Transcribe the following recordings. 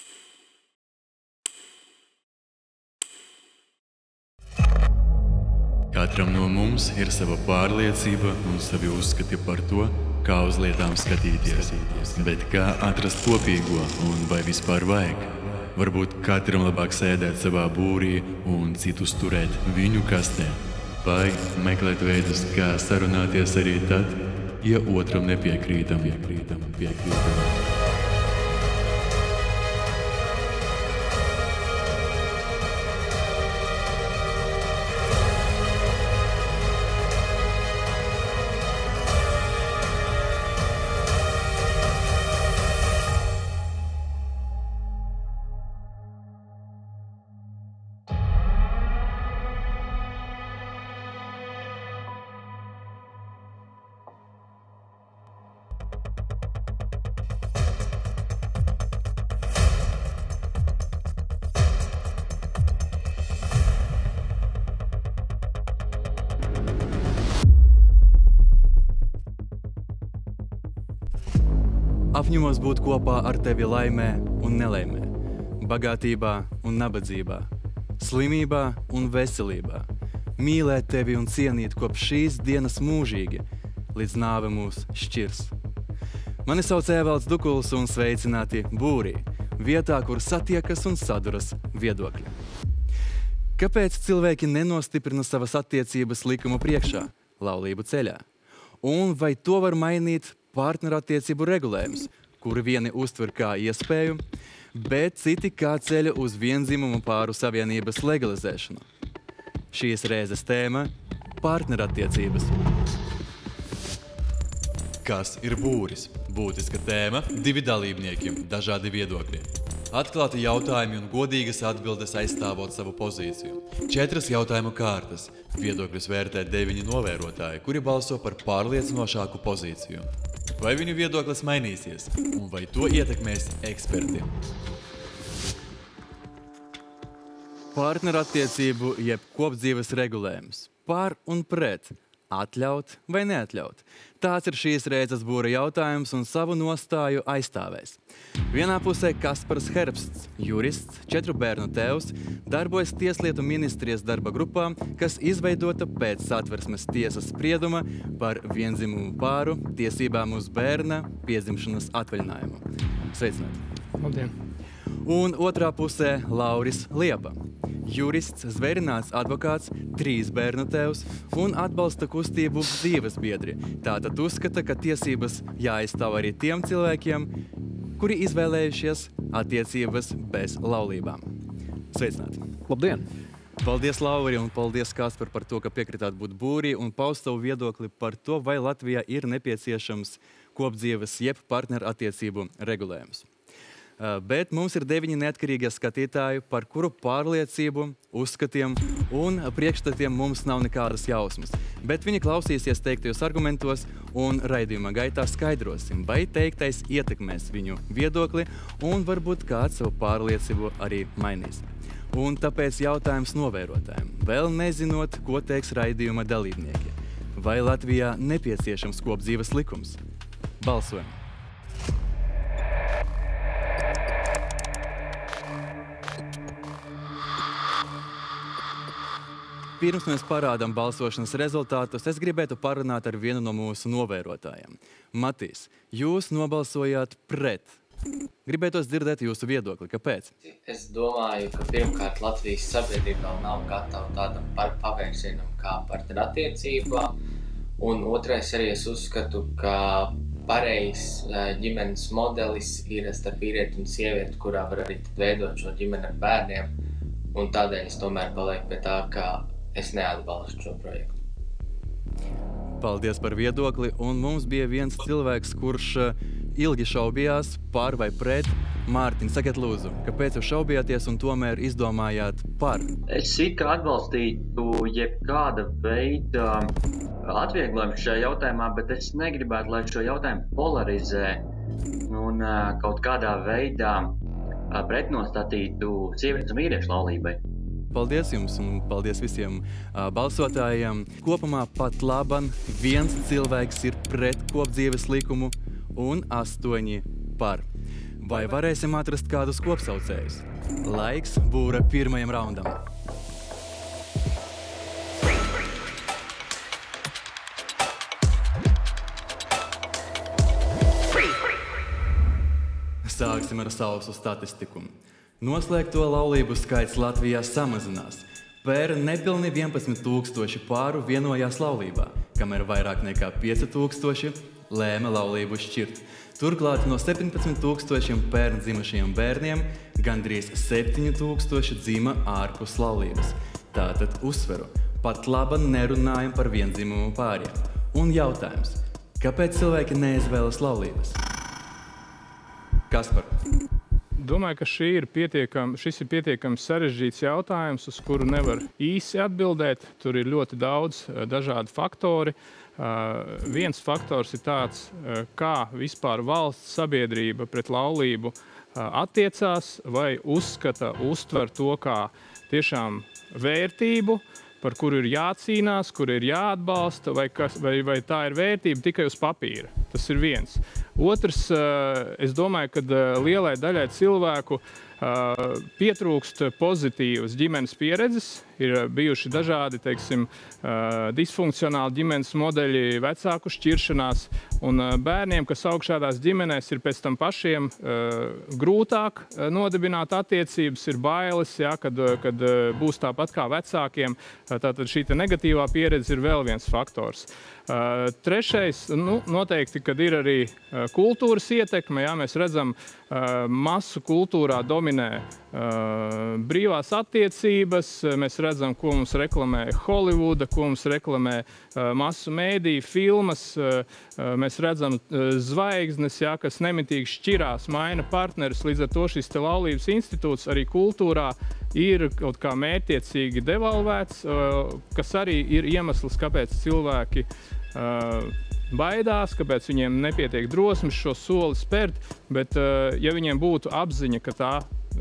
Katram no mums ir sava pārliecība un savi uzskati par to, kā uz lietām skatīties. Bet kā atrast kopīgo un vai vispār vajag? Varbūt katram labāk sēdēt savā būrī un citus turēt viņu kastē. Vai meklēt veidus, kā sarunāties arī tad, ja otram nepiekrītam. Apņemos būt kopā ar tevi laimē un nelaimē, bagātībā un nabadzībā, slimībā un veselībā, mīlēt tevi un cienīt kopš šīs dienas mūžīgi, līdz nāve mūs šķirs. Mani sauc Evalds Dukuls un sveicināti būrī, vietā, kur satiekas un saduras viedokļi. Kāpēc cilvēki nenostiprina savas attiecības likuma priekšā, laulību ceļā? Un vai to var mainīt partnerattiecību regulējums, kuri vieni uztver kā iespēju, bet citi kā ceļu uz viendzimumu pāru savienības legalizēšanu? Šīs reizes tēma – partnerattiecības. Kas ir būris? Būtiska tēma, divi dalībnieki, dažādi viedokļi. Atklāti jautājumi un godīgas atbildes aizstāvot savu pozīciju. 4 jautājumu kārtas. Viedokļus vērtē 9 novērotāji, kuri balso par pārliecinošāku pozīciju. Vai viņu viedoklis mainīsies, un vai to ietekmēs eksperti? Partnerattiecību jeb kopdzīves regulējums. Par un pret. Atļaut vai neatļaut? Tāds ir šīs reizes būra jautājums un savu nostāju aizstāvēs. Vienā pusē Kaspars Herbsts, jurists, 4 bērnu tēvs, darbojas Tieslietu ministrijas darba grupā, kas izveidota pēc Satversmes tiesas sprieduma par viendzimumu pāru tiesībām uz bērna piedzimšanas atvaļinājumu. Sveicināti! Labdien! Un otrā pusē Lauris Liepa. Jurists, zvērināts advokāts, 3 bērnu tēvs un atbalsta kustību dzīves biedri. Tātad uzskata, ka tiesības jāaizstāv arī tiem cilvēkiem, kuri izvēlējušies attiecības bez laulībām. Sveicināti! Labdien! Paldies, Lauri, un paldies, Kaspar, par to, ka piekritāt būt būrī un paust savu viedokli par to, vai Latvijā ir nepieciešams kopdzīves jeb partnerattiecību regulējums. Bet mums ir 9 neatkarīgie skatītāji, par kuru pārliecību, uzskatiem un priekšstatiem mums nav nekādas jausmas. Bet viņi klausīsies teiktajos argumentos un raidījuma gaitā skaidrosim, vai teiktais ietekmēs viņu viedokli un varbūt kāds savu pārliecību arī mainīs. Un tāpēc jautājums novērotājiem, vēl nezinot, ko teiks raidījuma dalībnieki. Vai Latvijā nepieciešams kopdzīves likums? Balsojam! Pirms mēs parādām balsošanas rezultātus, es gribētu parunāt ar vienu no mūsu novērotājiem. Matīs, jūs nobalsojāt pret. Gribētos dzirdēt jūsu viedokli. Kāpēc? Es domāju, ka pirmkārt Latvijas sabiedrība vēl nav gatava tādam pavērsienam kā partnerattiecībām. Un otrais arī es uzskatu, ka pareizs ģimenes modelis ir starp vīrieti un sievieti, kurā var arī veidot šo ģimeni ar bērniem. Un tādēļ es tomēr palieku pie tā, ka es neatbalstu šo projektu. Paldies par viedokli. Un mums bija viens cilvēks, kurš ilgi šaubījās par vai pret. Mārtiņ, sakiet lūdzu, kāpēc jūs šaubījāties un tomēr izdomājāt par? Es it kā atbalstītu jebkāda veida atvieglojumu šajā jautājumā, bet es negribētu, lai šo jautājumu polarizē un kaut kādā veidā pretnostatītu sievietes un vīriešu laulībai. Paldies jums un paldies visiem balsotājiem. Kopumā pat laban 1 cilvēks ir pret kopdzīves likumu un 8 par. Vai varēsim atrast kādus kopsaucējus? Laiks būra pirmajam raundam. Sāksim ar sausu statistiku. Noslēgto laulību skaits Latvijā samazinās. Pērn nepilni 11,000 pāru vienojās laulībā, kamēr vairāk nekā 5,000 lēma laulību šķirt. Turklāt no 17,000 pērn dzimušajiem bērniem gandrīz 7,000 dzima ārpus laulības. Tātad uzsveru, pat laba nerunājam par viendzimumu pāriem. Un jautājums, kāpēc cilvēki neizvēlas laulības? Kaspar? Domāju, ka šis ir pietiekami sarežģīts jautājums, uz kuru nevar īsi atbildēt. Tur ir ļoti daudz dažādu faktori. Viens faktors ir tāds, kā vispār valsts sabiedrība pret laulību attiecās vai uztver to kā tiešām vērtību, par kuru ir jācīnās, kur ir jāatbalsta, vai tā ir vērtība tikai uz papīra. Tas ir viens. Otrs, es domāju, ka lielai daļai cilvēku pietrūkst pozitīvas ģimenes pieredzes. Ir bijuši dažādi, disfunkcionāli ģimenes modeļi, vecāku šķiršanās, un bērniem, kas aug šādās ģimenēs, ir pēc tam pašiem grūtāk nodibināt attiecības, ir bailes, kad būs tāpat kā vecākiem. Tātad šī negatīvā pieredze ir vēl viens faktors. Trešais, noteikti, kad ir arī kultūras ietekme, mēs redzam, masu kultūrā dominē brīvās attiecības, mēs redzam, ko mums reklamē Holivuda, ko mums reklamē masu mēdīju, filmas, mēs redzam zvaigznes, kas nemitīgi šķirās, maina partneris, līdz ar to šis laulības institūts arī kultūrā ir kaut kā mērķiecīgi devalvēts, kas arī ir iemesls, kāpēc cilvēki baidās, kāpēc viņiem nepietiek drosmes šo soli spērt, bet ja viņiem būtu apziņa, ka tā,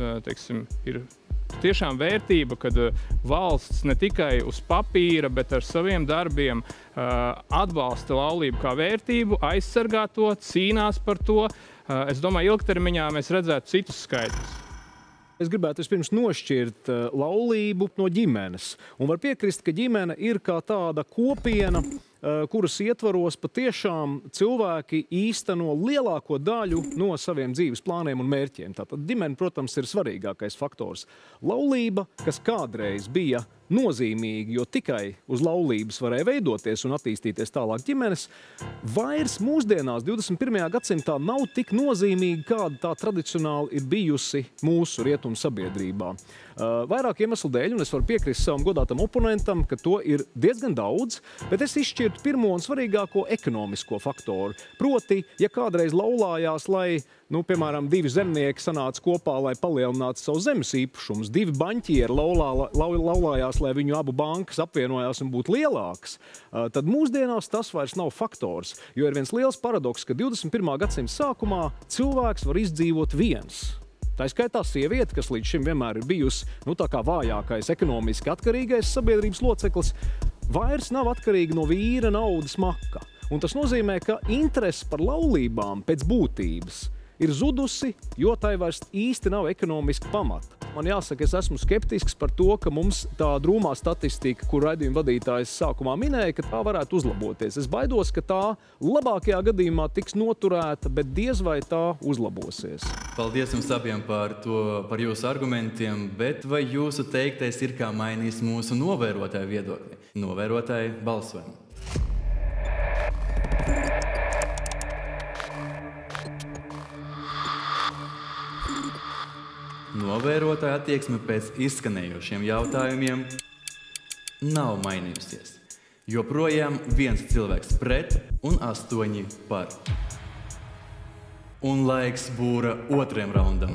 ir tiešām vērtība, kad valsts ne tikai uz papīra, bet ar saviem darbiem atbalsta laulību kā vērtību, aizsargā to, cīnās par to, es domāju, ilgtermiņā mēs redzētu citus skaitļus. Es gribētu vispirms nošķirt laulību no ģimenes. Un var piekrist, ka ģimene ir kā tāda kopiena, kuras ietvaros patiešām cilvēki īsteno lielāko daļu no saviem dzīves plāniem un mērķiem. Tātad ģimene, protams, ir svarīgākais faktors. Laulība, kas kādreiz bija nozīmīgi, jo tikai uz laulības varēja veidoties un attīstīties tālāk ģimenes, vairs mūsdienās 21. gadsimtā nav tik nozīmīga, kāda tā tradicionāli ir bijusi mūsu rietumu sabiedrībā. Vairāk iemeslu dēļ, un es varu piekrist savam godātam oponentam, ka to ir diezgan daudz, bet es izšķirtu pirmo un svarīgāko ekonomisko faktoru. Proti, ja kādreiz laulājās, lai piemēram, divi zemnieki sanāca kopā, lai palielinātu savu zemes īpašumus, divi baņķieri laulājās, lai viņu abu bankas apvienojās un būtu lielākas, tad mūsdienās tas vairs nav faktors, jo ir viens liels paradoks, ka 21. gadsimta sākumā cilvēks var izdzīvot viens. Tā skaitā sieviete, kas līdz šim vienmēr ir bijusi tā kā vājākais, ekonomiski atkarīgais sabiedrības loceklis, vairs nav atkarīga no vīra naudas maka. Un tas nozīmē, ka interese par laulībām pēc būtības ir zudusi, jo tai vairs īsti nav ekonomiski pamata. Man jāsaka, es esmu skeptisks par to, ka mums tā drūmā statistika, kur raidījuma vadītājs sākumā minēja, ka tā varētu uzlaboties. Es baidos, ka tā labākajā gadījumā tiks noturēta, bet diez vai tā uzlabosies. Paldies jums abiem par jūsu argumentiem, bet vai jūsu teiktais ir kā mainījis mūsu novērotāju viedokli? Novērotāji balsojumu. Novērotāja attieksme pēc izskanējošiem jautājumiem nav mainījusies. Joprojām 1 cilvēks pret un 8 par. Un laiks būra 2. raundam.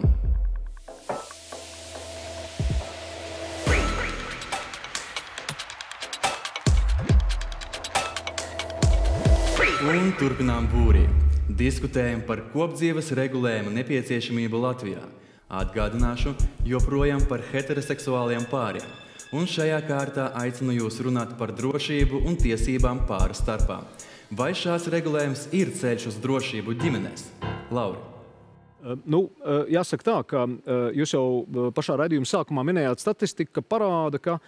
Un turpinām būrī. Diskutējam par kopdzīves regulējumu nepieciešamību Latvijā. Atgādināšu joprojām par heteroseksuāliem pāriem. Un šajā kārtā aicinu jūs runāt par drošību un tiesībām pāru starpā. Vai šāds regulējums ir ceļš uz drošību ģimenēs? Lauri? Jāsaka tā, ka jūs jau pašā raidījuma sākumā minējāt statistiku, ka parāda, ka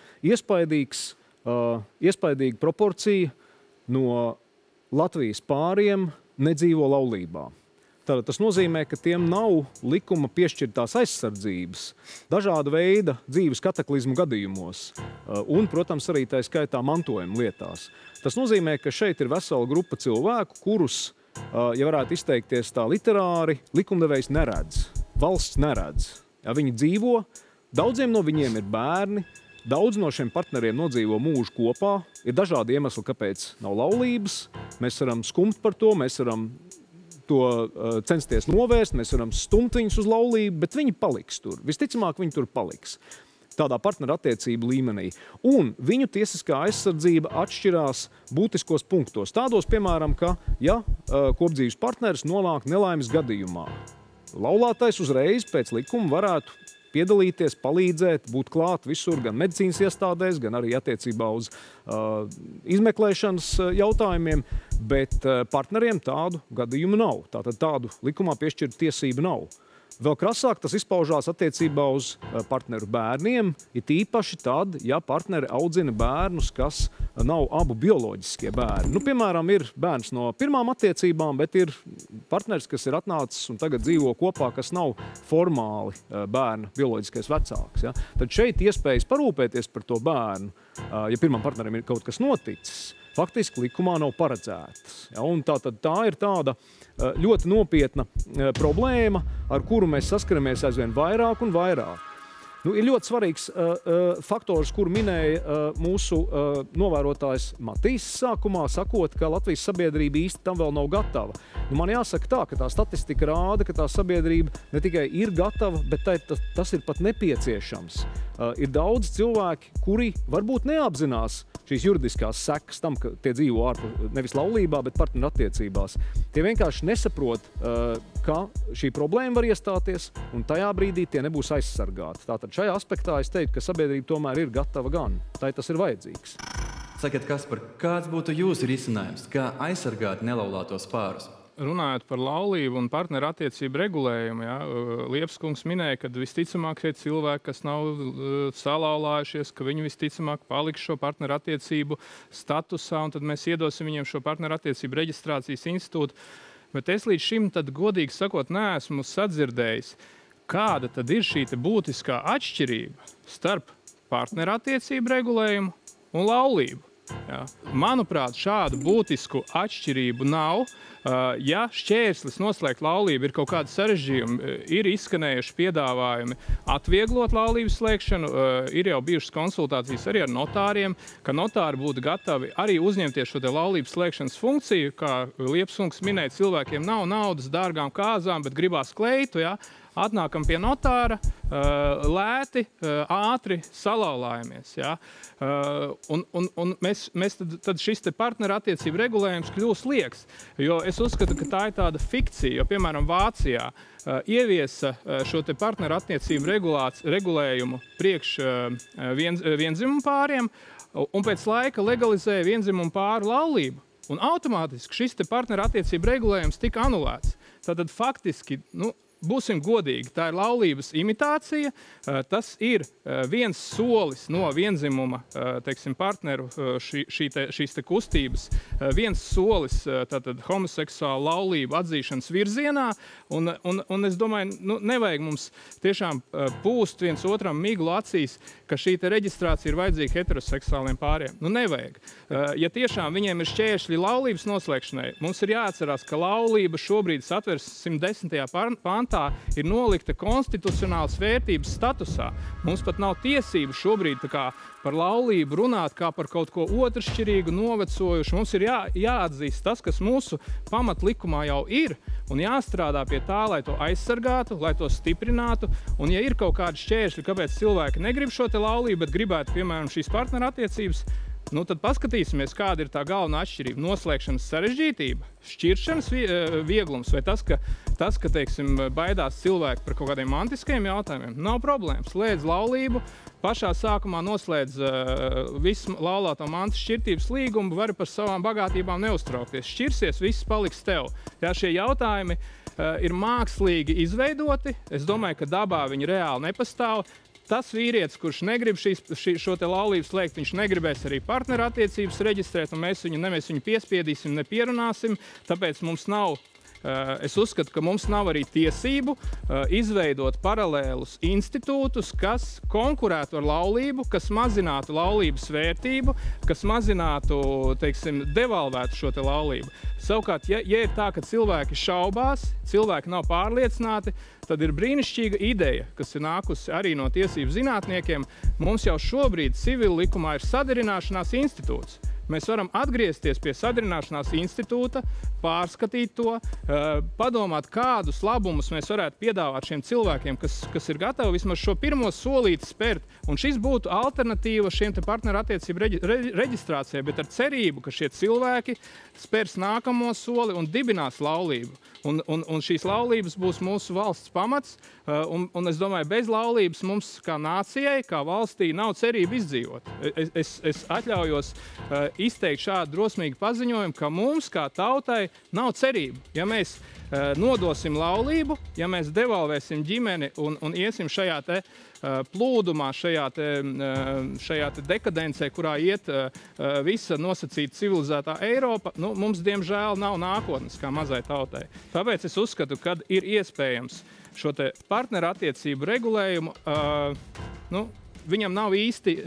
iespaidīga proporcija no Latvijas pāriem nedzīvo laulībā. Tātad tas nozīmē, ka tiem nav likuma piešķirtās aizsardzības dažāda veida dzīves kataklizmu gadījumos un, protams, arī tā skaitā mantojuma lietās. Tas nozīmē, ka šeit ir vesela grupa cilvēku, kurus, ja varētu izteikties tā literāri, likumdevējs neredz, valsts neredz. Ja viņi dzīvo, daudziem no viņiem ir bērni, daudz no šiem partneriem nodzīvo mūžu kopā, ir dažādi iemesli, kāpēc nav laulības, mēs varam skumt par to, mēs varam to censties novērst, mēs varam stumt viņus uz laulību, bet viņi paliks tur. Visticamāk, viņi tur paliks. Tādā partneru attiecību līmenī. Un viņu tiesiskā aizsardzība atšķirās būtiskos punktos. Tādos, piemēram, ka, ja kopdzīves partneris nonāk nelaimes gadījumā, laulātais uzreiz pēc likuma varētu piedalīties, palīdzēt, būt klāt visur, gan medicīnas iestādēs, gan arī attiecībā uz izmeklēšanas jautājumiem, bet partneriem tādu gadījumu nav. Tātad tādu likumā piešķirtu tiesību nav. Vēl krasāk tas izpaužās attiecībā uz partneru bērniem, it īpaši tad, ja partneri audzina bērnus, kas nav abu bioloģiskie bērni. Piemēram, ir bērns no pirmām attiecībām, bet ir partneris, kas ir atnācis un tagad dzīvo kopā, kas nav formāli bērna bioloģiskais vecāks. Ja? Tad šeit iespējas parūpēties par to bērnu, ja pirmam partnerim ir kaut kas noticis, faktiski likumā nav paredzētas. Ja? Un tā ir tāda ļoti nopietna problēma, ar kuru mēs saskaramies aizvien vairāk un vairāk. Ir ļoti svarīgs faktors, kuru minēja mūsu novērotājs Matīs sākumā, sakot, ka Latvijas sabiedrība īsti tam vēl nav gatava. Man jāsaka tā, ka tā statistika rāda, ka tā sabiedrība ne tikai ir gatava, bet tas ir pat nepieciešams. Ir daudz cilvēki, kuri varbūt neapzinās šīs juridiskās sekas tam, ka tie dzīvo nevis laulībā, bet partneru attiecībās. Tie vienkārši nesaprot, ka šī problēma var iestāties, un tajā brīdī tie nebūs aizsargāti. Tātad šajā aspektā es teiktu, ka sabiedrība tomēr ir gatava gan. Tai tas ir vajadzīgs. Sakiet, Kaspar, kāds būtu jūsu risinājums, kā aizsargāt nelaulātos pārus? Runājot par laulību un partneru attiecību regulējumu, Liepskungs minēja, ka visticamāk šie cilvēki, kas nav salauzājušies, ka viņi visticamāk paliks šo partneru attiecību statusā, un tad mēs iedosim viņiem šo partneru attiecību reģistrācijas institūtu. Bet es līdz šim, tad godīgi sakot, neesmu sadzirdējis, kāda tad ir šī būtiskā atšķirība starp partneru attiecību regulējumu un laulību. Ja. Manuprāt, šādu būtisku atšķirību nav. Ja šķērslis noslēgt laulību ir kaut kāda sarežģījuma, ir izskanējuši piedāvājumi atvieglot laulības slēgšanu, ir jau bijušas konsultācijas arī ar notāriem, ka notāri būtu gatavi arī uzņemties šo laulības slēgšanas funkciju, kā Liepsungs minēja, cilvēkiem nav naudas dārgām kāzām, bet gribās kleitu, ja? Atnākam pie notāra, lēti, ātri salauzājamies. Ja? Un mēs tad šis partneru attiecību regulējums kļūst lieks. Jo es uzskatu, ka tā ir tāda fikcija, jo, piemēram, Vācijā ieviesa šo partneru attiecību regulējumu priekš viendzimumu pāriem, un pēc laika legalizēja viendzimumu pāru laulību. Un automātiski šis partneru attiecību regulējums tika anulēts. Tātad faktiski, būsim godīgi, tā ir laulības imitācija, tas ir viens solis no vienzimuma, partneru šīs kustības, viens solis tātad homoseksuālu laulību atzīšanas virzienā, un es domāju, nevajag mums tiešām pūst viens otram miglu acīs, ka šī reģistrācija ir vajadzīga heteroseksuāliem pāriem. Nevajag. Ja tiešām viņiem ir šķēršļi laulības noslēgšanai, mums ir jāatcerās, ka laulība šobrīd Satversmes 110. pantā ir nolikta konstitucionālas vērtības statusā. Mums pat nav tiesību šobrīd par laulību runāt kā par kaut ko otršķirīgu, novecojušu. Mums ir jāatzīst tas, kas mūsu pamatlikumā jau ir, un jāstrādā pie tā, lai to aizsargātu, lai to stiprinātu. Un ja ir kaut kādi šķēršļi, kāpēc cilvēki negrib šo laulību, bet gribētu, piemēram, šīs partneru attiecības, tad paskatīsimies, kāda ir tā galvenā atšķirība. Noslēgšanas sarežģītība, šķiršanas vieglums vai tas, ka teiksim, baidās cilvēki par kaut kādiem mantiskajiem jautājumiem. Nav problēmas. Slēdz laulību, pašā sākumā noslēdz visu laulāto mantas šķirtības līgumu, vari par savām bagātībām neuztraukties. Šķirsies, viss paliks tev. Ja šie jautājumi ir mākslīgi izveidoti. Es domāju, ka dabā viņi reāli nepastāv. Tas vīrietis, kurš negrib šo te laulību slēgt, viņš negribēs arī partnerattiecības reģistrēt, un mēs viņu piespiedīsim, nepierunāsim, tāpēc mums nav. Es uzskatu, ka mums nav arī tiesību izveidot paralēlus institūtus, kas konkurētu ar laulību, kas mazinātu laulības vērtību, kas mazinātu, teiksim, devalvētu šo te laulību. Savukārt, ja ir tā, ka cilvēki šaubās, cilvēki nav pārliecināti, tad ir brīnišķīga ideja, kas ir nākusi arī no tiesību zinātniekiem. Mums jau šobrīd civila likumā ir sadarināšanās institūts. Mēs varam atgriezties pie sadarināšanās institūta, pārskatīt to, padomāt, kādus labumus mēs varētu piedāvāt šiem cilvēkiem, kas ir gatavi vismaz šo pirmo solīti spērt. Un šis būtu alternatīva šiem te partnerattiecību reģistrācijai, bet ar cerību, ka šie cilvēki spērs nākamo soli un dibinās laulību. Un šīs laulības būs mūsu valsts pamats, un es domāju, bez laulības mums kā nācijai, kā valstī nav cerība izdzīvot. Es atļaujos izteikt šādu drosmīgu paziņojumu, ka mums kā tautai nav cerība. Ja mēs nodosim laulību, ja mēs devalvēsim ģimeni un iesim šajā te plūdumā, šajā te dekadencē, kurā iet visa nosacīta civilizētā Eiropa, mums diemžēl nav nākotnes kā mazai tautai. Tāpēc es uzskatu, ka ir iespējams šo te partnerattiecību regulējumu, viņam nav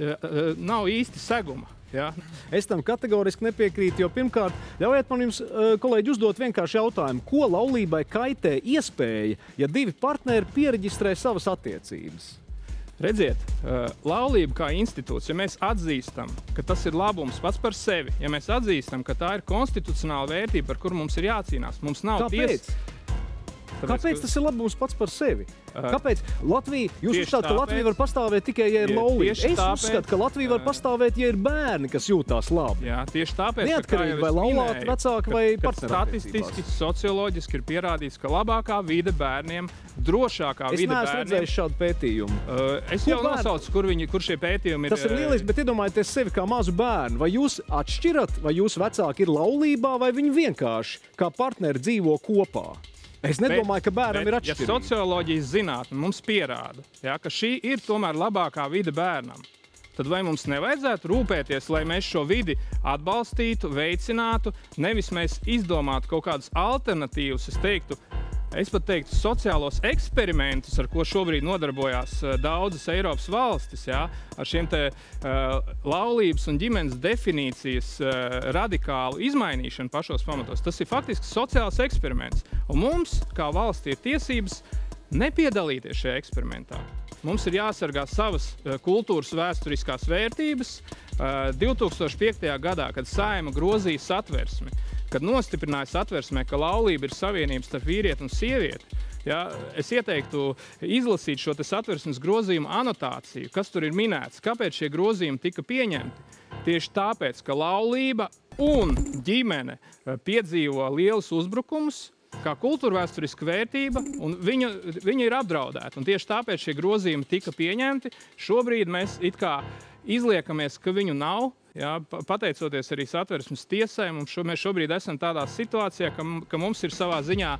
īsti seguma. Ja? Es tam kategoriski nepiekrītu, jo pirmkārt, ļaujiet man jums, kolēģi, uzdot vienkārši jautājumu, ko laulībai kaitē iespēja, ja divi partneri piereģistrē savas attiecības? Redziet, laulība kā institūts, ja mēs atzīstam, ka tas ir labums pats par sevi, ja mēs atzīstam, ka tā ir konstitucionāla vērtība, par kuru mums ir jācīnās, mums nav tiesas. Kāpēc tas ir labums pats par sevi? Kāpēc Latvija, jūs uzskatāt, ka Latvija var pastāvēt tikai, ja ir laulība? Es uzskatu, ka Latvija var pastāvēt, ja ir bērni, kas jūtās labi. Jā, tieši tāpēc, neatkarīgi vai laulāti vecāki vai partnerattiecībās. Statistiski, socioloģiski ir pierādīts, ka labākā vide bērniem, drošākā vide bērniem. Es neesmu redzējis šādu pētījumu. Es jau nosaucu, kur šie pētījumi ir. Tas ir lieliski, bet iedomājieties sevi kā mazu bērnu. Vai jūs atšķirat, vai jūsu vecāki ir laulībā, vai viņi vienkārši kā partneri dzīvo kopā? Es nedomāju, ka bērnam ir atšķirība. Ja socioloģijas zinātne mums pierāda, ka šī ir tomēr labākā vide bērnam, tad vai mums nevajadzētu rūpēties, lai mēs šo vidi atbalstītu, veicinātu, nevis mēs izdomātu kaut kādus alternatīvus, es pat teiktu, sociālos eksperimentus, ar ko šobrīd nodarbojās daudzas Eiropas valstis, ar šiem te laulības un ģimenes definīcijas radikālu izmainīšanu pašos pamatos. Tas ir faktiski sociāls eksperiments. Un mums, kā valstī, ir tiesības nepiedalīties šajā eksperimentā. Mums ir jāsargā savas kultūras vēsturiskās vērtības. 2005. gadā, kad Saeima grozīja Satversmi, kad nostiprināja Satversmē, ka laulība ir savienības starp vīrieti un sievieti, es ieteiktu izlasīt šo te Satversmes grozījumu anotāciju, kas tur ir minēts, kāpēc šie grozījumi tika pieņemti. Tieši tāpēc, ka laulība un ģimene piedzīvo lielus uzbrukumus, kā kultūrvēsturiska vērtība, un viņa ir apdraudēta. Un tieši tāpēc šie grozījumi tika pieņemti. Šobrīd mēs it kā izliekamies, ka viņu nav, pateicoties arī Satversmes tiesai. Mēs šobrīd esam tādā situācijā, ka mums ir savā ziņā,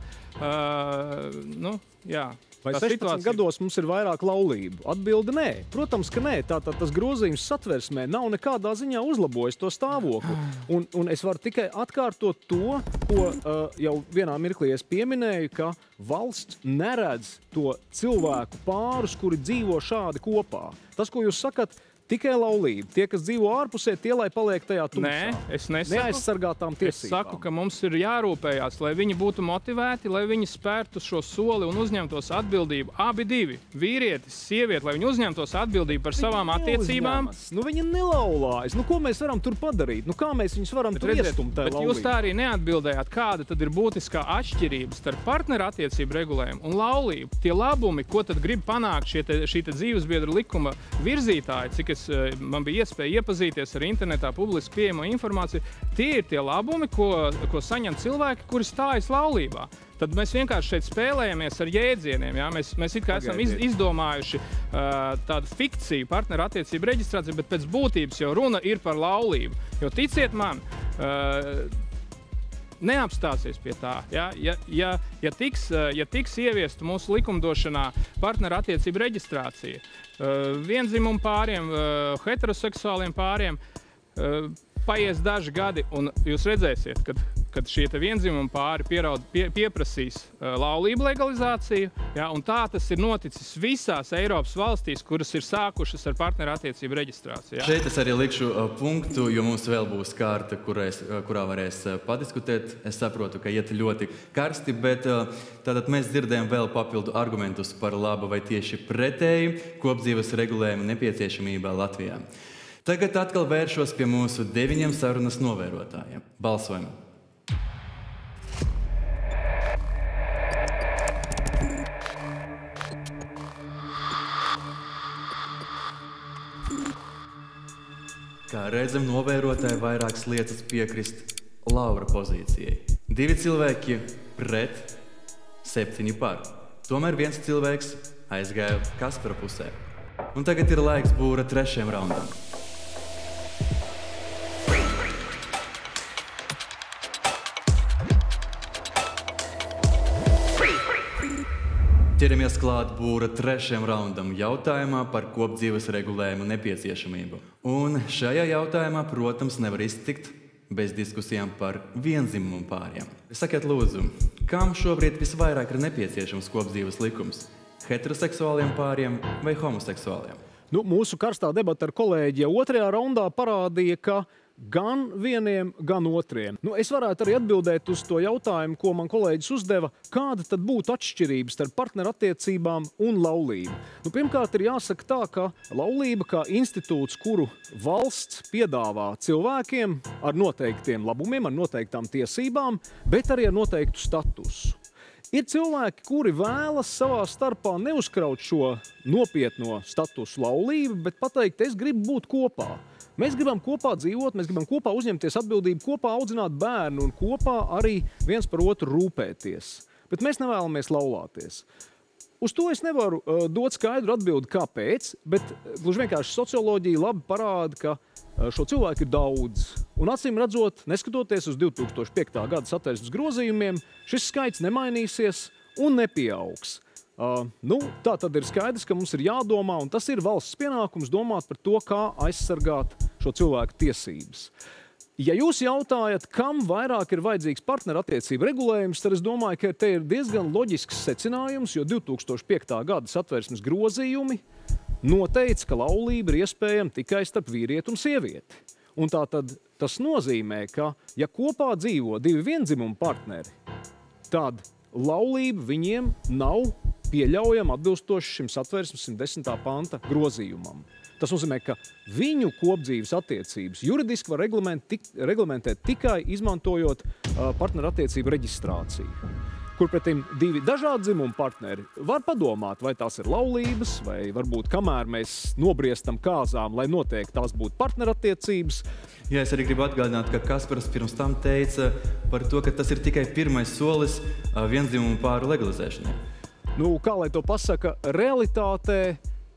vai 16 gados mums ir vairāk laulību? Atbilde nē. Protams, ka nē. Tātad tas grozījums Satversmē nav nekādā ziņā uzlabojis to stāvokli. Un es varu tikai atkārtot to, ko jau vienā mirklī es pieminēju, ka valsts neredz to cilvēku pārus, kuri dzīvo šādi kopā. Tas, ko jūs sakat, tikai laulība. Tie, kas dzīvo ārpusē, tie, lai paliek tajā tumsā. Nē, es nesaku. Neaizsargātām tiesībām. Es saku, ka mums ir jārūpējās, lai viņi būtu motivēti, lai viņi spērtu šo soli un uzņemtos atbildību. Abi divi, vīrietis, sieviete, lai viņi uzņemtos atbildību par savām attiecībām. Viņi nelaulājas. Ko mēs varam tur padarīt? Kā mēs viņus varam tur iestumt tajā laulībā? Bet jūs tā arī neatbildējāt, kāda tad ir būtiskā atšķirība starp partnerattiecību regulējumu un laulību. Tie labumi, ko tad grib panākt šī dzīvesbiedru likuma virzītāji, cik man bija iespēja iepazīties ar internetā publiski pieejamo informāciju, tie ir tie labumi, ko saņem cilvēki, kuri stājas laulībā. Tad mēs vienkārši šeit spēlējamies ar jēdzieniem. Mēs it kā esam izdomājuši tādu fikciju partnerattiecību reģistrāciju, bet pēc būtības jau runa ir par laulību. Jo ticiet man, neapstāsies pie tā. Ja tiks ieviesta mūsu likumdošanā partnerattiecību reģistrācija, viendzimumu pāriem, heteroseksuāliem pāriem, paies daži gadi, un jūs redzēsiet, kad šie viendzimumu pāri pieprasīs laulību legalizāciju, un tā tas ir noticis visās Eiropas valstīs, kuras ir sākušas ar partnerattiecību reģistrāciju. Šeit es arī likšu punktu, jo mums vēl būs kārta, kurā varēs padiskutēt. Es saprotu, ka iet ļoti karsti, bet tātad mēs dzirdējam vēl papildu argumentus par labu vai tieši pretēji kopdzīves regulējumu nepieciešamībā Latvijā. Tagad atkal vēršos pie mūsu 9 sarunas novērotājiem. Balsojam! Kā redzam, novērotāji vairākas lietas piekrist Laura pozīcijai. 2 cilvēki pret, 7 par. Tomēr viens cilvēks aizgāja Kaspara pusē. Un tagad ir laiks būra 3. raundam. Ķeramies klāt būra 3. raundam jautājumā par kopdzīves regulējumu nepieciešamību. Un šajā jautājumā, protams, nevar iztikt bez diskusijām par viendzimumu pāriem. Sakiet lūdzu, kam šobrīd visvairāk ir nepieciešams kopdzīves likums? Heteroseksuāliem pāriem vai homoseksuāliem? Mūsu karstā debata ar kolēģi jau 2. raundā parādīja, ka gan vieniem, gan otriem. Es varētu arī atbildēt uz to jautājumu, ko man kolēģis uzdeva, kāda tad būtu atšķirības starp partnerattiecībām un laulību. Pirmkārt, ir jāsaka tā, ka laulība kā institūts, kuru valsts piedāvā cilvēkiem ar noteiktiem labumiem, ar noteiktām tiesībām, bet arī ar noteiktu statusu. Ir cilvēki, kuri vēlas savā starpā neuzkraut šo nopietno statusu laulību, bet pateikt, es gribu būt kopā. Mēs gribam kopā dzīvot, mēs gribam kopā uzņemties atbildību, kopā audzināt bērnu un kopā arī viens par otru rūpēties. Bet mēs nevēlamies laulāties. Uz to es nevaru dot skaidru atbildi, kāpēc, bet gluži vienkārši socioloģija labi parāda, ka šo cilvēku ir daudz. Un acīm redzot, neskatoties uz 2005. gada Satversmes grozījumiem, šis skaits nemainīsies un nepieaugs. Tā tad ir skaidrs, ka mums ir jādomā, un tas ir valsts pienākums domāt par to, kā aizsargāt šo cilvēku tiesības. Ja jūs jautājat, kam vairāk ir vajadzīgs partnerattiecību regulējums, tad es domāju, ka te ir diezgan loģisks secinājums, jo 2005. gada Satversmes grozījumi noteica, ka laulība ir iespējama tikai starp vīrieti un sievieti. Un tā tad tas nozīmē, ka ja kopā dzīvo 2 viendzimumu partneri, tad laulība viņiem nav pieļaujama atbilstoši šim Satversmes 110. panta grozījumam. Tas nozīmē, ka viņu kopdzīves attiecības juridiski var reglamentēt tikai izmantojot partnerattiecību reģistrāciju, kur pretim 2 dažādi dzimumu partneri var padomāt, vai tās ir laulības, vai varbūt kamēr mēs nobriestam kāzām, lai noteikti tās būtu partnerattiecības. Jā, es arī gribu atgādināt, ka Kaspars pirms tam teica par to, ka tas ir tikai pirmais solis viendzimumu pāru legalizēšanai. Kā lai to pasaka, realitātē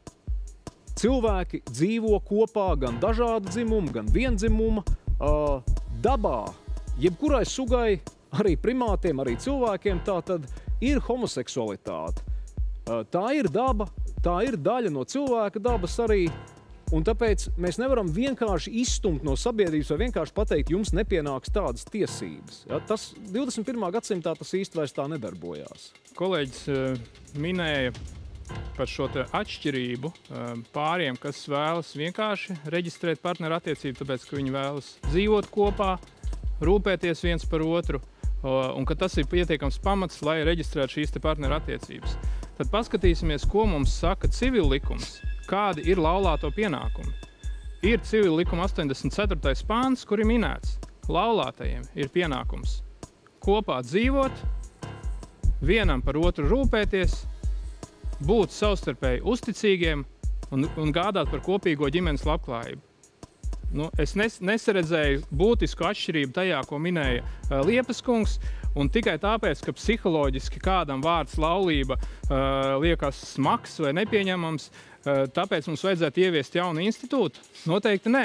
cilvēki dzīvo kopā gan dažādu dzimumu, gan viendzimuma dabā. Jebkurai sugai, arī primātiem, arī cilvēkiem, tā tad ir homoseksualitāte. Tā ir daba, tā ir daļa no cilvēka dabas arī, un tāpēc mēs nevaram vienkārši izstumt no sabiedrības vai vienkārši pateikt, jums nepienāks tādas tiesības. Tas 21. gadsimtā tas īsti vairs tā nedarbojās. Kolēģis minēja par šo atšķirību pāriem, kas vēlas vienkārši reģistrēt partnerattiecību, tāpēc, ka viņi vēlas dzīvot kopā, rūpēties viens par otru, un ka tas ir pietiekams pamats, lai reģistrētu šīs partnerattiecības. Tad paskatīsimies, ko mums saka civillikums, kādi ir laulāto pienākumi. Ir civillikuma 84. pāns, kur ir minēts, laulātajiem ir pienākums kopā dzīvot, vienam par otru rūpēties, būt savstarpēji uzticīgiem un gādāt par kopīgo ģimenes labklājību. Es nesaredzēju būtisku atšķirību tajā, ko minēja Liepas kungs, un tikai tāpēc, ka psiholoģiski kādam vārds laulība liekas smags vai nepieņemams, tāpēc mums vajadzētu ieviest jaunu institūtu? Noteikti nē.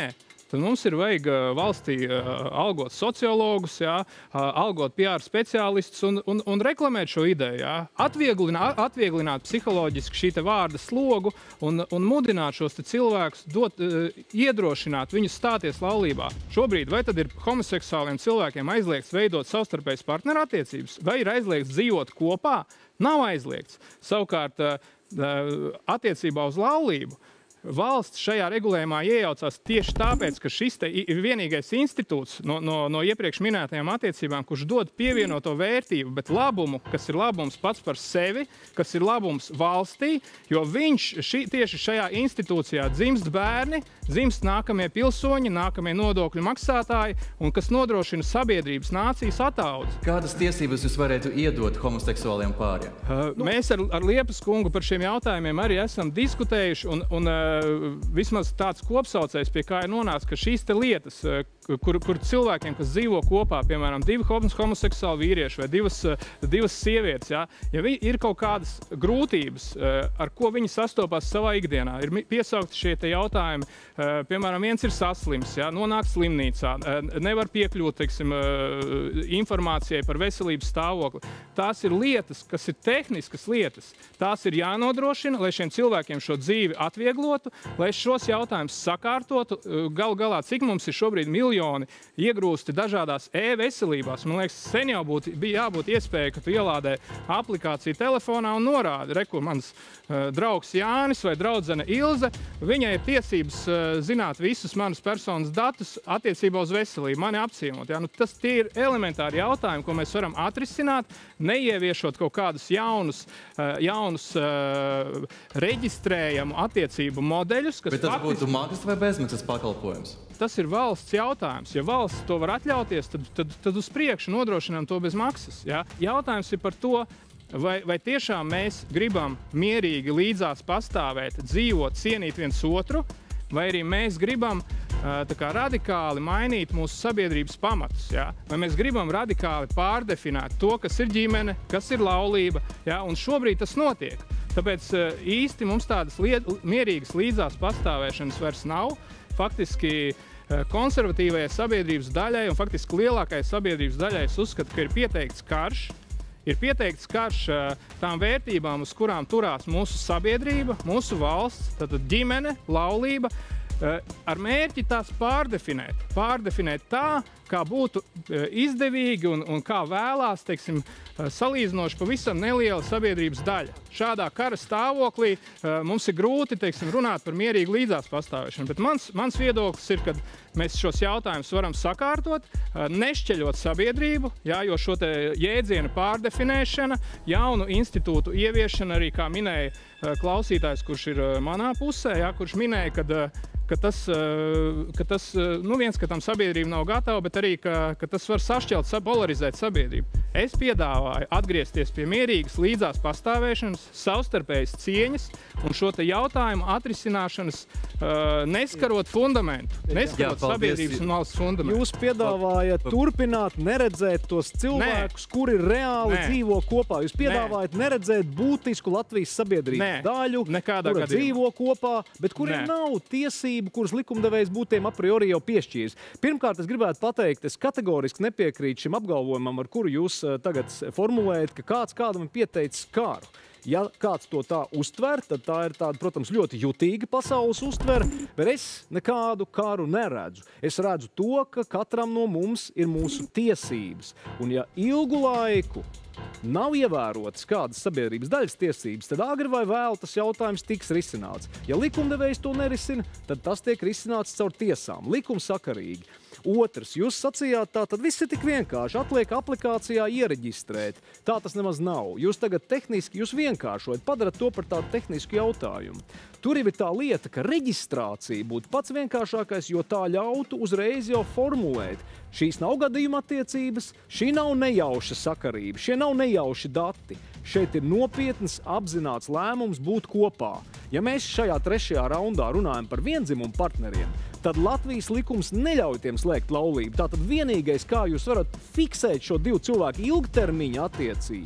tad mums ir vajag valstī algot sociologus, algot PR speciālistus un reklamēt šo ideju. Atvieglināt psiholoģiski šī te vārda slogu un mudināt šos te cilvēkus, iedrošināt viņus stāties laulībā. Šobrīd vai tad ir homoseksuāliem cilvēkiem aizliegts veidot savstarpējas partnerattiecības, vai ir aizliegts dzīvot kopā? Nav aizliegts. Savukārt, attiecībā uz laulību valsts šajā regulējumā iejaucās tieši tāpēc, ka šis te ir vienīgais institūts no iepriekš minētajām attiecībām, kurš dod pievienoto vērtību, bet labumu, kas ir labums pats par sevi, kas ir labums valstī, jo viņš tieši šajā institūcijā dzimst bērni, dzimst nākamie pilsoņi, nākamie nodokļu maksātāji, un kas nodrošina sabiedrības nācijas attaudzi. Kādas tiesības jūs varētu iedot homoseksuāliem pāriem? Mēs ar Liepas kungu par šiem jautājumiem arī esam diskutējuši, un vismaz tāds kopsaucējs, pie kā ir nonācis, ka šīs te lietas, kur cilvēkiem, kas dzīvo kopā, piemēram, 2 homoseksuāli vīrieši vai divas sievietes, ja ir kaut kādas grūtības, ar ko viņi sastopās savā ikdienā, ir piesaukti šie te jautājumi, piemēram, viens ir saslims, nonāk slimnīcā, nevar piekļūt, teiksim, informācijai par veselības stāvokli. Tās ir lietas, kas ir tehniskas lietas. Tās ir jānodrošina, lai šiem cilvēkiem šo dzīvi atvieglotu, lai šos jautājumus sakārtotu. Galā, cik mums ir šobrīd miljoni iegrūsti dažādās e-veselībās. Man liekas, sen jau bija jābūt iespēja, ka tu ielādē aplikāciju telefonā un norādi, rekur mans draugs Jānis vai draudzene Ilze, viņai ir tiesības zināt visus manus personas datus attiecībā uz veselību, mani apciemot. Tie ir elementāri jautājumi, ko mēs varam atrisināt, neieviešot kaut kādus jaunus reģistrējamu attiecību modeļus, kas bet tas būtu maksas vai bezmaksas pakalpojums? Tas ir valsts jautājums. Ja valsts to var atļauties, tad uz priekšu nodrošinām to bez maksas. Ja? Jautājums ir par to, vai tiešām mēs gribam mierīgi līdzās pastāvēt, dzīvot, cienīt viens otru, vai arī mēs gribam radikāli mainīt mūsu sabiedrības pamatus. Ja? Vai mēs gribam radikāli pārdefinēt to, kas ir ģimene, kas ir laulība, ja? Un šobrīd tas notiek. Tāpēc īsti mums tādas mierīgas līdzās pastāvēšanas vairs nav. Faktiski konservatīvajai sabiedrības daļai un faktiski lielākajai sabiedrības daļai es uzskatu, ka ir pieteikts karš. Ir pieteikts karš tām vērtībām, uz kurām turās mūsu sabiedrība, mūsu valsts, tātad ģimene, laulība, ar mērķi tās pārdefinēt tā, kā būtu izdevīgi un kā vēlās, teiksim, salīdzinoši pavisam neliela sabiedrības daļa. Šādā kara stāvoklī mums ir grūti, teiksim, runāt par mierīgu līdzās pastāvēšanu, bet mans viedoklis ir, ka mēs šos jautājumus varam sakārtot, nešķeļot sabiedrību, jo šo te jēdzienu pārdefinēšana, jaunu institūtu ieviešana arī, kā minēja klausītājs, kurš ir manā pusē, kurš minēja, ka tam sabiedrība nav gatava, bet arī, ka tas var sašķelt, polarizēt sabiedrību. Es piedāvāju atgriezties pie mierīgas līdzās pastāvēšanas, savstarpējas cieņas un šo te jautājumu atrisināšanas neskarot fundamentu, neskarot sabiedrības un valsts fundamentu. Jūs piedāvājat turpināt neredzēt tos cilvēkus, kuri reāli dzīvo kopā. Jūs piedāvājat neredzēt būtisku Latvijas sabiedrības daļu, kura dzīvo kopā, bet kuriem nav tiesību, kuras likumdevējs būtu tiem a priori jau piešķīris. Pirmkārt, es gribētu pateikt, es kategoriski nepiekrītu šim apgalvojumam, ar kuru jūs tagad formulējat, ka kāds kādam ir pieteicis kāru. Ja kāds to tā uztver, tad tā ir tāda, protams, ļoti jutīga pasaules uztvere, bet es nekādu karu neredzu. Es redzu to, ka katram no mums ir mūsu tiesības. Un ja ilgu laiku nav ievērotas kādas sabiedrības daļas tiesības, tad agri vai vēl tas jautājums tiks risināts. Ja likumdevējs to nerisina, tad tas tiek risināts caur tiesām, likumsakarīgi. Otrs, jūs sacījāt tā, tad viss ir tik vienkārši. Atliek aplikācijā iereģistrēt. Tā tas nemaz nav. Jūs tagad tehniski, jūs vienkāršojat, padarat to par tādu tehnisku jautājumu. Tur ir tā lieta, ka reģistrācija būtu pats vienkāršākais, jo tā ļautu uzreiz jau formulēt. Šīs nav gadījuma attiecības, šī nav nejauša sakarība, šie nav nejauši dati. Šeit ir nopietns, apzināts lēmums būt kopā. Ja mēs šajā 3. raundā runājam par viendzimumu partneriem, tad Latvijas likums neļauj tiem slēgt laulību. Tātad vienīgais, kā jūs varat fiksēt šo 2 cilvēku ilgtermiņa attiecību,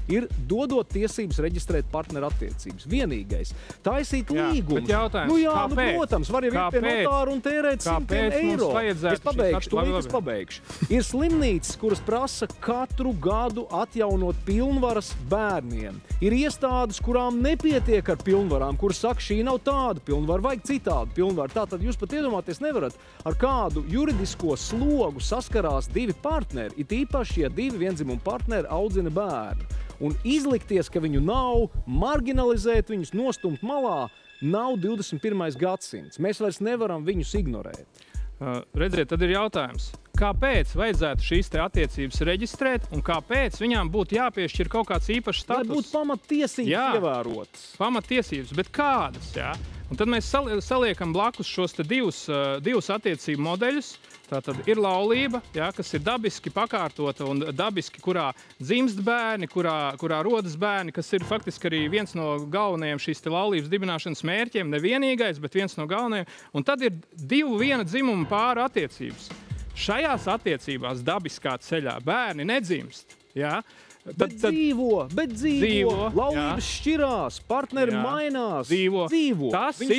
ir dodot tiesības reģistrēt partneru attiecības. Vienīgais. Taisīt līgumus. Bet jautājums, kāpēc? Protams, var jau iet pie notāra un tērēt €100. Es pabeigšu. Ir slimnīcas, kuras prasa katru gadu atjaunot pilnvaras bērniem. Ir iestādes, kurām nepietiek ar pilnvarām, kuras saka, šī nav tāda pilnvara, vajag citādu pilnvaru. Tātad jūs pat iedomāties nevarat, ar kādu juridisko slogu saskarās divi partneri, it īpaši, ja divi viendzimumu partneri audzina bērnu. Un izlikties, ka viņu nav, marginalizēt viņus, nostumt malā, nav 21. gadsimts. Mēs vairs nevaram viņus ignorēt. Redziet, tad ir jautājums. Kāpēc vajadzētu šīs te attiecības reģistrēt un kāpēc viņām būtu jāpiešķir kaut kāds īpašs status? Lai būtu pamattiesības ievērotas. Pamattiesības, bet kādas, jā? Un tad mēs saliekam blakus šos te divus attiecību modeļus. Tātad ir laulība, jā, kas ir dabiski pakārtota un dabiski, kurā dzimst bērni, kurā rodas bērni, kas ir faktiski arī viens no galvenajiem šīs te laulības dibināšanas mērķiem, nevienīgais, bet viens no galvenajiem. Un tad ir divu viena dzimuma pāru attiecības. Šajās attiecībās dabiskā ceļā bērni nedzimst, jā. Bet dzīvo. Laulības šķirās, partneri mainās. Dzīvo.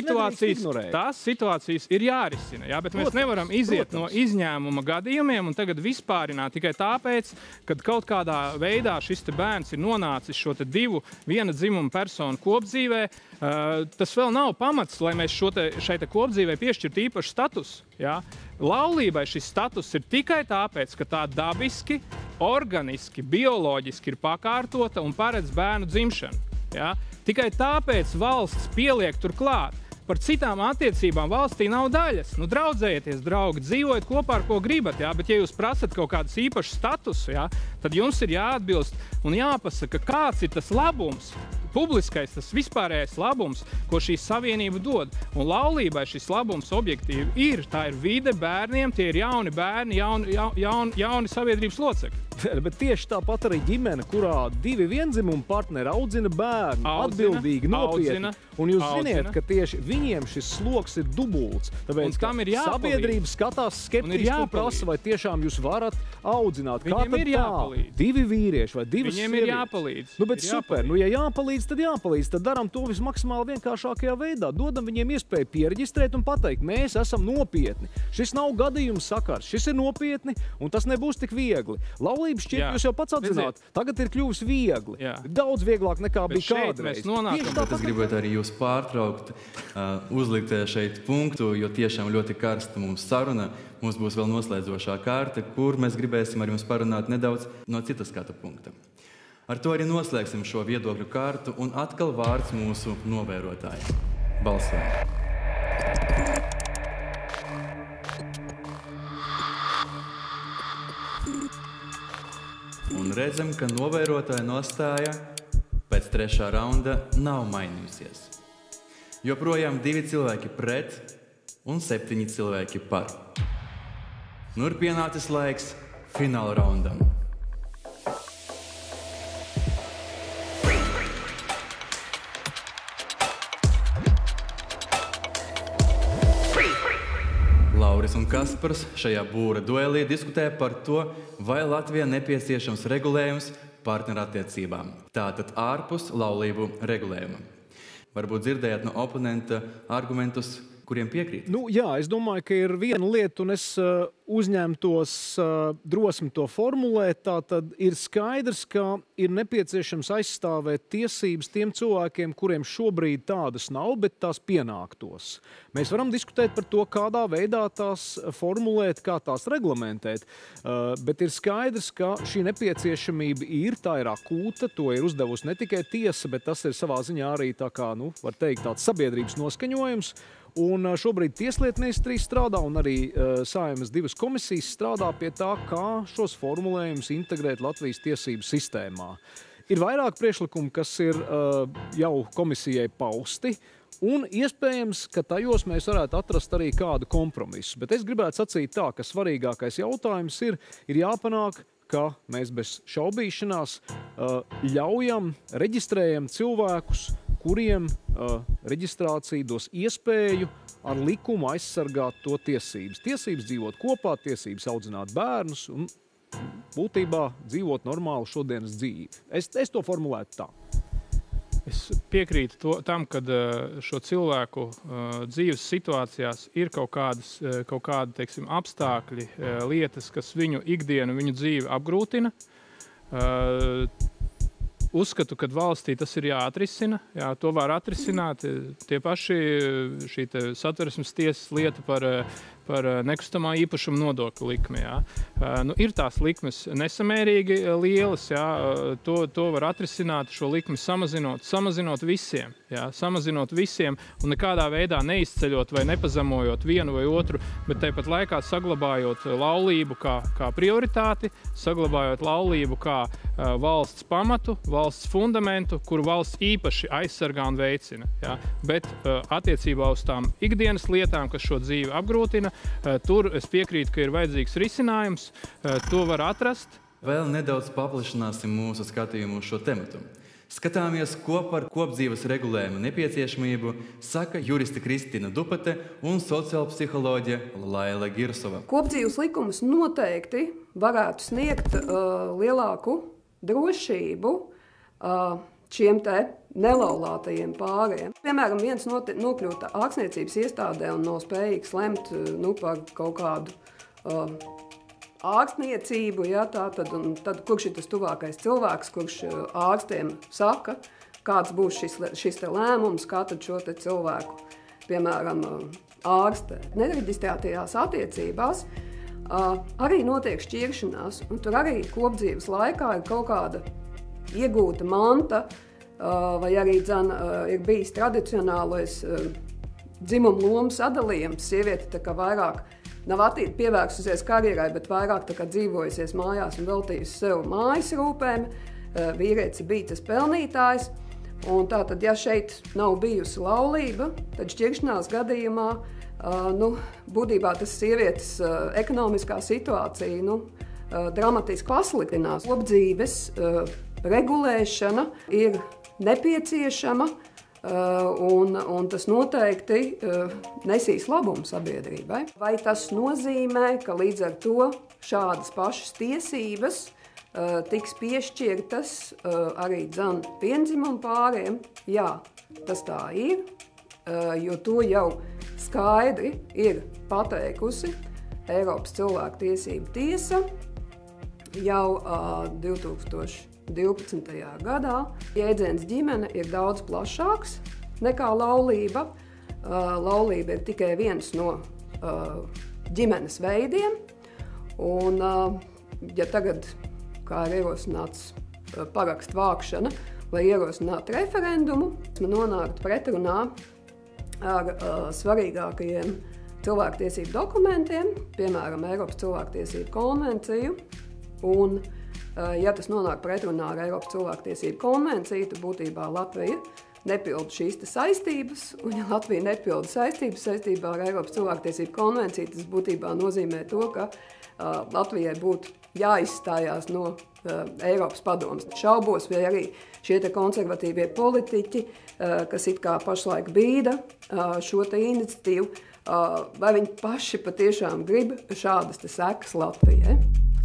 Tās situācijas ir jārisina, jā, bet mēs nevaram iziet no izņēmuma gadījumiem un tagad vispārināt tikai tāpēc, kad kaut kādā veidā šis te bērns ir nonācis šo te divu viena dzimuma personu kopdzīvē. Tas vēl nav pamats, lai mēs šai te kopdzīvē piešķirtu īpašu statusu. Ja? Laulībai šis status ir tikai tāpēc, ka tā dabiski, organiski, bioloģiski ir pakārtota un paredz bērnu dzimšanu. Ja? Tikai tāpēc valsts pieliek tur klāt. Par citām attiecībām valstī nav daļas. Nu, draudzējieties, draugi, dzīvojiet kopā ar ko gribat, ja? Bet ja jūs prasat kaut kādus īpašus statusu, ja? Tad jums ir jāatbilst un jāpasaka, kāds ir tas labums, publiskais, tas vispārējais labums, ko šī savienība dod. Un laulībai šis labums objektīvi ir. Tā ir vide bērniem, tie ir jauni bērni, jauni sabiedrības locekļi. Bet tieši tāpat arī ģimene, kurā divi viendzimumu partneri audzina bērnu, atbildīgi, nopietni. Un jūs ziniet, ka tieši viņiem šis sloks ir dubults. Tāpēc, ka sabiedrība skatās skeptiski un prasa, vai tiešām jūs varat audzināt. Kā tad tā? Divi vīrieši vai divas sievietes? Viņiem ir jāpalīdz. Nu, bet super. Nu, ja jāpalīdz, tad jāpalīdz. Tad daram to vismaksimāli vienkāršākajā veidā. Dodam viņiem iespēju piereģistrēt un pateikt, mēs esam nopietni. Šis nav gadījums sakars. Šis ir nopietni un tas nebūs tik viegli. Laulības šķiet, jūs jau pats atzināt, tagad ir kļuvis viegli. Daudz vieglāk nekā bija kādreiz. Es gribētu arī jūs pārtraukt, uzlikt šeit punktu, jo tiešām ļoti karsta mums saruna. Mums būs vēl noslēdzošā kārta, kur mēs gribēsim ar jums parunāt nedaudz no citas skatu punkta. Ar to arī noslēgsim šo viedokļu kārtu un atkal vārds mūsu novērotājiem. Balsojam! Un redzam, ka novērotāja nostāja pēc 3. raunda nav mainījusies. Joprojām 2 cilvēki pret un 7 cilvēki par. Nu ir pienācis laiks fināla raundam. Lauris un Kaspars šajā būra duelī diskutēja par to, vai Latvijā nepieciešams regulējums partnerattiecībām. Tātad ārpus laulību regulējuma. Varbūt dzirdējāt no oponenta argumentus, kuriem piekrīt? Nu, jā, es domāju, ka ir viena lieta, un es uzņemtos drosmi to formulēt. Tātad ir skaidrs, ka ir nepieciešams aizstāvēt tiesības tiem cilvēkiem, kuriem šobrīd tādas nav, bet tās pienāktos. Mēs varam diskutēt par to, kādā veidā tās formulēt, kā tās reglamentēt, bet ir skaidrs, ka šī nepieciešamība ir, tā ir akūta, to ir uzdevusi ne tikai tiesa, bet tas ir savā ziņā arī tā kā, nu, var teikt, tāds sabiedrības noskaņojums. Un šobrīd Tieslietu ministrija strādā un arī Saeimas 2 komisijas strādā pie tā, kā šos formulējumus integrēt Latvijas tiesību sistēmā. Ir vairāk priekšlikumu, kas ir jau komisijai pausti, un iespējams, ka tajos mēs varētu atrast arī kādu kompromisu. Bet es gribētu sacīt tā, ka svarīgākais jautājums ir jāpanāk, ka mēs bez šaubīšanās ļaujam, reģistrējam cilvēkus, kuriem reģistrācija dos iespēju ar likumu aizsargāt to tiesības. Tiesības dzīvot kopā, tiesības audzināt bērnus un būtībā dzīvot normālu šodienas dzīvi. Es to formulētu tā. Es piekrītu tam, ka šo cilvēku dzīves situācijās ir kaut kādi, teiksim, apstākļi, lietas, kas viņu ikdienu, viņu dzīvi apgrūtina. Uzskatu, ka valstī tas ir jāatrisina. Jā, to var atrisināt. Tie paši šī Satversmes tiesas lieta par nekustamā īpašuma nodokļu likmi. Jā. Ir tās likmes nesamērīgi lielas. Jā. To var atrisināt, šo likmi samazinot visiem. Jā. Samazinot visiem un nekādā veidā neizceļot vai nepazemojot vienu vai otru, bet tāpat laikā saglabājot laulību kā prioritāti, saglabājot laulību kā valsts pamatu, valsts fundamentu, kuru valsts īpaši aizsargā un veicina. Jā. Bet attiecībā uz tām ikdienas lietām, kas šo dzīvi apgrūtina, tur es piekrītu, ka ir vajadzīgs risinājums, to var atrast. Vēl nedaudz paplašināsim mūsu skatījumu uz šo tematu. Skatāmies, ko par kopdzīves regulējumu nepieciešamību saka juriste Kristīna Dupate un sociālpsiholoģe Laila Girsova. Kopdzīves likums noteikti varētu sniegt lielāku drošību šiem te nelaulātajiem pāriem. Piemēram, viens nokļūt ārstniecības iestādē un nav spējīgs lemt par kaut kādu ārstniecību, ja, tad kurš ir tas tuvākais cilvēks, kurš ārstiem saka, kāds būs šis te lēmums, kā tad šo te cilvēku, piemēram, ārstē. Nereģistrētajās attiecībās arī notiek šķiršanās, un tur arī kopdzīves laikā ir kaut kāda iegūta manta, vai arī ir bijis tradicionālais dzimumu lomu sadalījums. Sieviete tā kā vairāk nav pievērsusies karjerai, bet vairāk tā kā dzīvojusies mājās un veltījusi sev mājas rūpēm. Vīrietis bija tas pelnītājs. Un tātad, ja šeit nav bijusi laulība, tad šķiršanās gadījumā būtībā tas sievietes ekonomiskā situācija dramatiski pasliktinās. Kopdzīves regulēšana ir nepieciešama, un tas noteikti nesīs labumu sabiedrībai. Vai tas nozīmē, ka līdz ar to šādas pašas tiesības tiks piešķirtas arī viendzimumu pāriem? Jā, tas tā ir, jo to jau skaidri ir pateikusi Eiropas cilvēktiesību tiesa jau 2012. gadā. Jēdziens ģimene ir daudz plašāks nekā laulība. Laulība ir tikai viens no ģimenes veidiem. Un, ja tagad, kā ir ierosināts parakstu vākšana, lai ierosinātu referendumu, nonākt pretrunā ar svarīgākajiem cilvēktiesību dokumentiem, piemēram, Eiropas cilvēktiesību konvenciju. Un, ja tas nonāk pretrunā ar Eiropas cilvēktiesību konvenciju, tad būtībā Latvija nepilda šīs saistības. Un, ja Latvija nepilda saistības saistībā ar Eiropas cilvēktiesību konvenciju, tas būtībā nozīmē to, ka Latvijai būtu jāizstājās no Eiropas padomes. Šaubos, vai arī šie konservatīvie politiķi, kas it kā pašlaik bīda šo iniciatīvu, vai viņi paši patiešām grib šādas sekas Latvijai.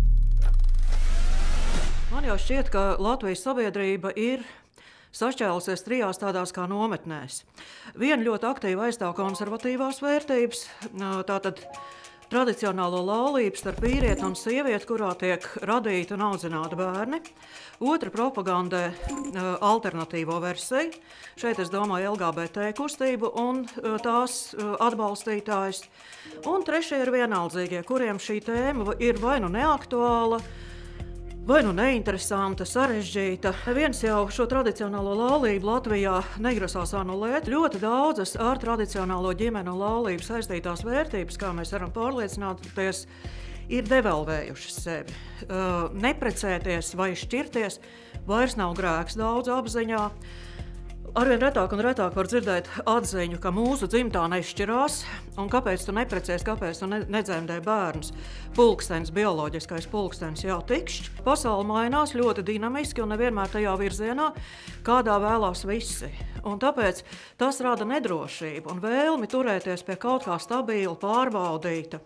Man jau šķiet, ka Latvijas sabiedrība ir sašķēlusies trijās tādās kā nometnēs. Viena ļoti aktīvi aizstāv konservatīvās vērtības, tātad tradicionālo laulību starp vīrieti un sievieti, kurā tiek radīti un audzināti bērni. Otra propagandē alternatīvo versiju. Šeit es domāju LGBT kustību un tās atbalstītājs. Un trešie ir vienaldzīgie, kuriem šī tēma ir vai nu neaktuāla, vai nu neinteresanta, sarežģīta. Neviens jau šo tradicionālo laulību Latvijā negrasās anulēt. Ļoti daudzas ar tradicionālo ģimeni un laulību saistītās vērtības, kā mēs varam pārliecināties, ir devalvējušas sevi. Neprecēties vai šķirties vairs nav grēks daudz apziņā. Arvien retāk un retāk var dzirdēt atziņu, ka mūsu dzimtā nešķirās, un kāpēc tu neprecies, kāpēc tu nedzemdē bērnus. Pulkstenis, bioloģiskais pulkstenis jau tikšķi. Pasaule mainās ļoti dinamiski un nevienmēr tajā virzienā, kādā vēlās visi. Un tāpēc tas rada nedrošību un vēlmi turēties pie kaut kā stabila, pārbaudīta.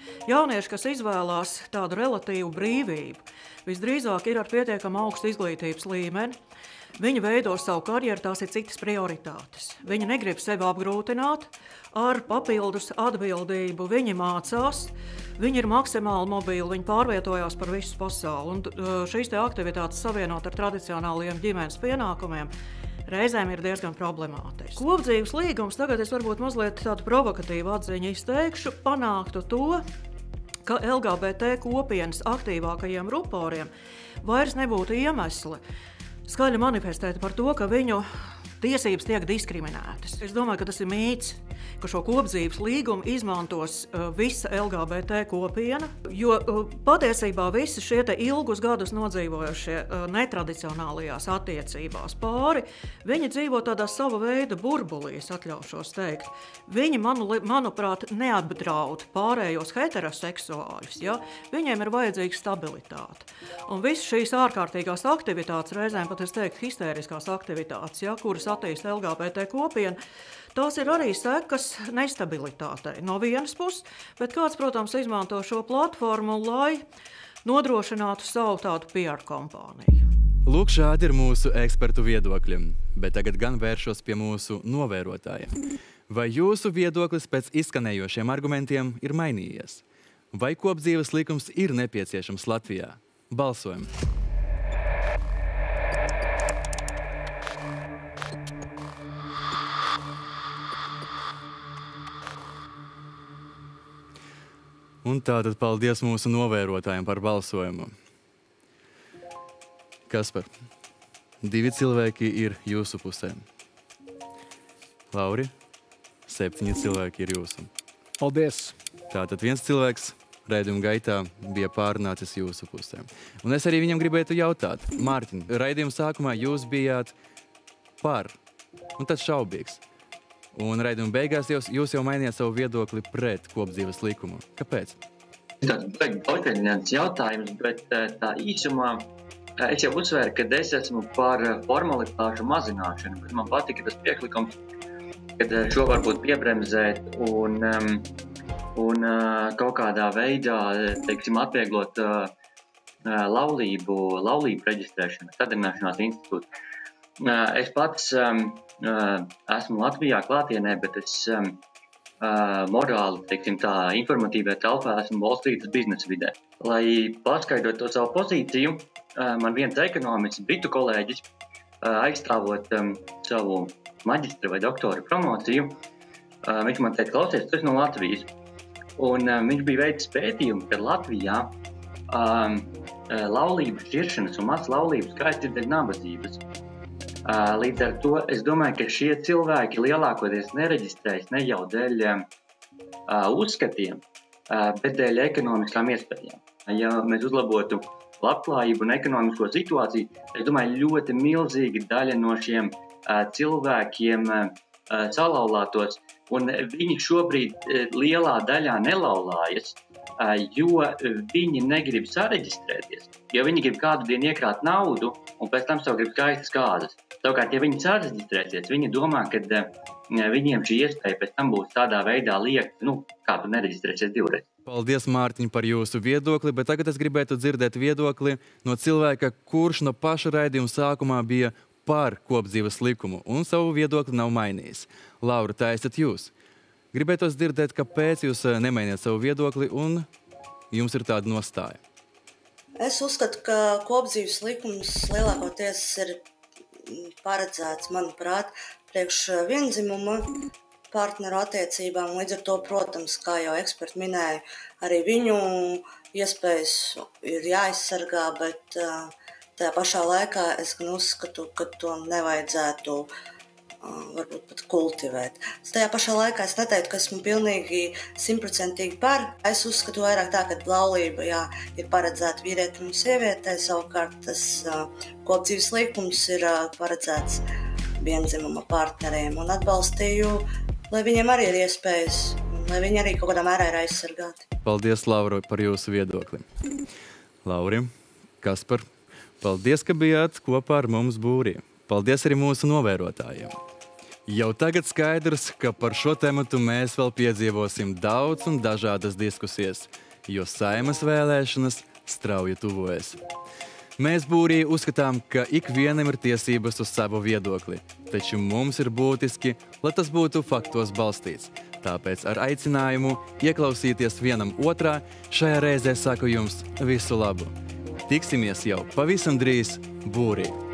Jaunieši, kas izvēlās tādu relatīvu brīvību, visdrīzāk ir ar pietiekami augstu izglītības līmeni. Viņi veido savu karjeru, tās ir citas prioritātes. Viņi negrib sevi apgrūtināt ar papildus atbildību. Viņi mācās, viņi ir maksimāli mobili, viņi pārvietojās par visu pasauli. Un šīs te aktivitātes savienot ar tradicionāliem ģimenes pienākumiem reizēm ir diezgan problemātiski. Kopdzīves līgums, tagad es varbūt mazliet tādu provokatīvu atziņu izteikšu, panāktu to, ka LGBT kopienas aktīvākajiem ruporiem vairs nebūtu iemesli skaļi manifestēt par to, ka viņu tiesības tiek diskriminētas. Es domāju, ka tas ir mīts, ka šo kopdzīves līgumu izmantos visa LGBT kopiena, jo patiesībā visi šie te ilgus gadus nodzīvojušie netradicionālajās attiecībās pāri, viņi dzīvo tādā sava veida burbulī, es atļaušos teikt. Viņi, manuprāt, neapdraud pārējos heteroseksuāļus, ja? Viņiem ir vajadzīga stabilitāte. Un visas šīs ārkārtīgās aktivitātes, reizēm pat es teiktu histēriskās aktivitātes, ja, kuras attīsta LGBT kopiena, tās ir arī sekas nestabilitātei no vienas puses, bet kāds, protams, izmanto šo platformu, lai nodrošinātu savu tādu PR kompāniju. Lūk, šādi ir mūsu ekspertu viedokļi, bet tagad gan vēršos pie mūsu novērotājiem. Vai jūsu viedoklis pēc izskanējošiem argumentiem ir mainījies? Vai kopdzīves likums ir nepieciešams Latvijā? Balsojam! Un tātad paldies mūsu novērotājiem par balsojumu. Kaspar, 2 cilvēki ir jūsu pusē. Lauri, 7 cilvēki ir jūsu. Paldies! Tātad 1 cilvēks raidījuma gaitā bija pārnācis jūsu pusē. Un es arī viņam gribētu jautāt, Mārtiņ, raidījuma sākumā jūs bijāt par, un tad šaubīgs. Un raidījuma beigās jūs jau mainījāt savu viedokli pret kopdzīves likumu. Kāpēc? Tas ir paļķaļināts jautājums, bet tā īsumā es jau uzsvēru, ka es esmu par formalitāšu mazināšanu, bet man patika tas priekšlikums, kad šo varbūt piebremzēt un kaut kādā veidā, teiksim, atvieglot laulību reģistrēšanu, sadarbināšanās institūtu. Es pats esmu Latvijā klātienē, bet es morāli, teiksim tā, informatīvajā telpā esmu Wall Street biznesa vidē. Lai paskaidrotu to savu pozīciju, man viens ekonomists, britu kolēģis, aizstāvot savu maģistra vai doktora promociju, viņš man teica, klausies, tu esi no Latvijas. Un viņš bija veicis pētījumu, ka Latvijā laulību šķiršanas un mazas laulības skaits ir dēļ nabadzības. Līdz ar to es domāju, ka šie cilvēki lielākoties nereģistrējas ne jau dēļ uzskatiem, bet dēļ ekonomiskām iespējām. Ja mēs uzlabotu labklājību un ekonomisko situāciju, es domāju, ļoti milzīga daļa no šiem cilvēkiem salauztos, un viņi šobrīd lielā daļā nelaulājas, jo viņi negrib sareģistrēties, jo viņi grib kādu dienu iekrāt naudu un pēc tam savu grib skaistas kāzas. Savukārt, ja viņi sareģistrēsies, viņi domā, ka viņiem šī iespēja pēc tam būs tādā veidā liekt, kā tu nereģistrēsies divreiz. Paldies, Mārtiņ, par jūsu viedokli, bet tagad es gribētu dzirdēt viedokli no cilvēka, kurš no paša raidījuma sākumā bija par kopdzīves likumu un savu viedokli nav mainījis. Laura, tā esat jūs. Gribētu dzirdēt, kāpēc jūs nemainiet savu viedokli un jums ir tāda nostāja. Es uzskatu, ka kopdzīves likums lielākoties ir paredzēts, manuprāt, priekš viendzimuma partneru attiecībām. Līdz ar to, protams, kā jau eksperti minēja, arī viņu iespējas ir jāaizsargā, bet tajā pašā laikā es gan uzskatu, ka to nevajadzētu varbūt pat kultivēt. Tajā pašā laikā es neteiktu, ka esmu pilnīgi 100% par. Es uzskatu vairāk tā, ka laulība ir paredzēta vīrietim un sievietei, savukārt tas kopdzīves likums ir paredzēts viendzimuma partneriem un atbalstīju, lai viņiem arī ir iespējas, lai viņi arī kaut kādā mērā ir aizsargāti. Paldies, Laura, par jūsu viedokli. Lauri, Kaspar, paldies, ka bijāt kopā ar mums būrī. Paldies arī mūsu novērotājiem. Jau tagad skaidrs, ka par šo tematu mēs vēl piedzīvosim daudz un dažādas diskusijas, jo Saeimas vēlēšanas strauji tuvojas. Mēs būrī uzskatām, ka ikvienam ir tiesības uz savu viedokli, taču mums ir būtiski, lai tas būtu faktos balstīts. Tāpēc ar aicinājumu ieklausīties vienam otrā šajā reizē saku jums visu labu. Tiksimies jau pavisam drīz būrī.